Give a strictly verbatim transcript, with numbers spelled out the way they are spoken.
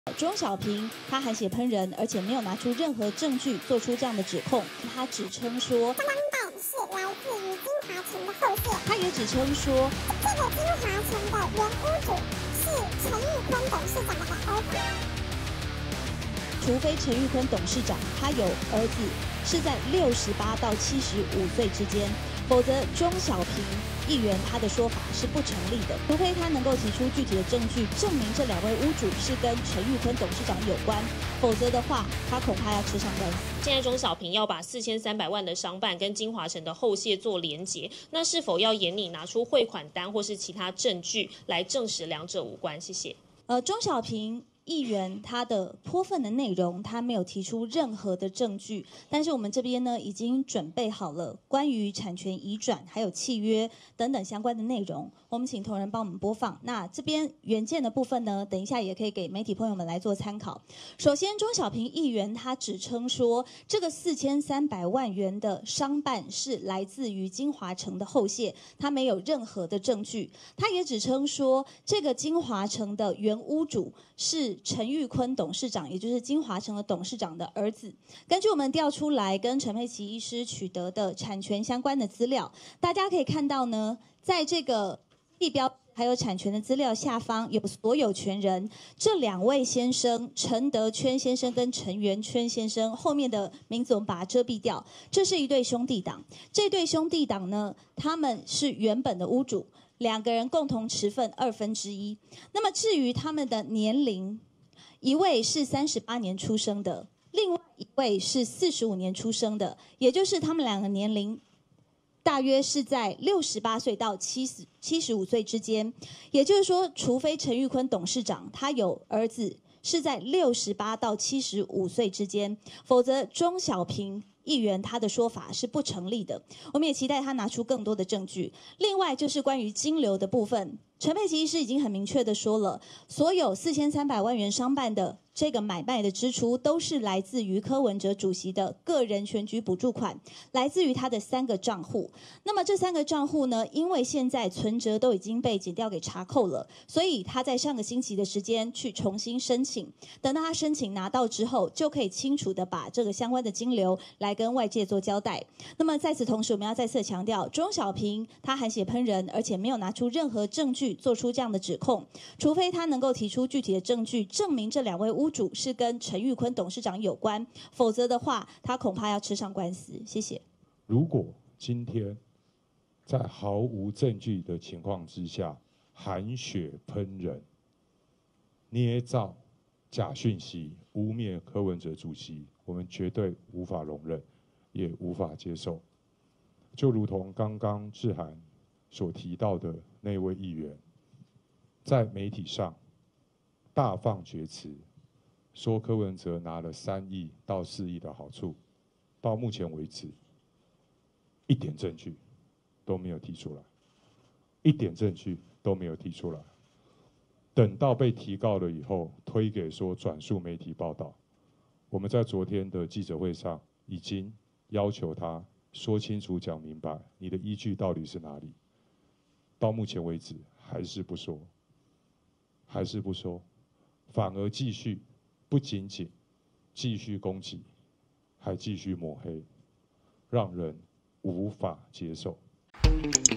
钟小平他含血喷人，而且没有拿出任何证据做出这样的指控。他只称说， 商办是来自于金华城的后线。 他也只称说， 这个金华城的原屋主是陈玉坤董事长的儿子。 除非陈玉坤董事长他有儿子是在六十八到七十五岁之间，否则钟小平议员他的说法是不成立的。除非他能够提出具体的证据，证明这两位屋主是跟陈玉坤董事长有关，否则的话，他恐怕要吃上官司。 现在钟小平要把四千三百万的商办跟金华城的后谢做连结，那是否要严拟拿出汇款单或是其他证据来证实两者无关？谢谢。 呃，钟小平议员他的泼粪的内容，他没有提出任何的证据，但是我们这边呢已经准备好了关于产权移转还有契约等等相关的内容，我们请同仁帮我们播放。那这边原件的部分呢，等一下也可以给媒体朋友们来做参考。首先，钟小平议员他只称说，这个四千三百万元的商办是来自于金华城的后谢，他没有任何的证据。他也只称说，这个金华城的原屋主是陈玉坤董事长，也就是金华城的董事长的儿子。根据我们调出来跟陈佩琪医师取得的产权相关的资料，大家可以看到呢，在这个地标还有产权的资料下方有所有权人，这两位先生陈德圈先生跟陈元圈先生，后面的名字我们把它遮蔽掉，这是一对兄弟档。这对兄弟档呢，他们是原本的屋主，两个人共同持份二分之一。那么至于他们的年龄，一位是三十八年出生的，另外一位是四十五年出生的，也就是他们两个年龄大约是在六十八岁到七十七十五岁之间。也就是说，除非陈玉坤董事长他有儿子是在六十八到七十五岁之间，否则钟小平议员他的说法是不成立的。我们也期待他拿出更多的证据。另外就是关于金流的部分，陈佩琪医师已经很明确的说了，所有四千三百万元商办的这个买卖的支出都是来自于柯文哲主席的个人选举补助款，来自于他的三个账户。那么这三个账户呢，因为现在存折都已经被检调给查扣了，所以他在上个星期的时间去重新申请，等到他申请拿到之后，就可以清楚的把这个相关的金流来跟外界做交代。那么在此同时，我们要再次强调，钟小平他含血喷人，而且没有拿出任何证据做出这样的指控，除非他能够提出具体的证据，证明这两位屋主是跟陈玉坤董事长有关，否则的话，他恐怕要吃上官司。谢谢。 如果今天在毫无证据的情况之下，含血喷人、捏造假讯息、污蔑柯文哲主席，我们绝对无法容忍，也无法接受。就如同刚刚志涵所提到的那位议员，在媒体上大放厥词，说柯文哲拿了三亿到四亿的好处，到目前为止，一点证据都没有提出来，一点证据都没有提出来。等到被提告了以后，推给说转述媒体报道。我们在昨天的记者会上已经要求他说清楚、讲明白，你的依据到底是哪里？到目前为止还是不说，还是不说，反而继续，不仅仅继续攻击，还继续抹黑，让人无法接受。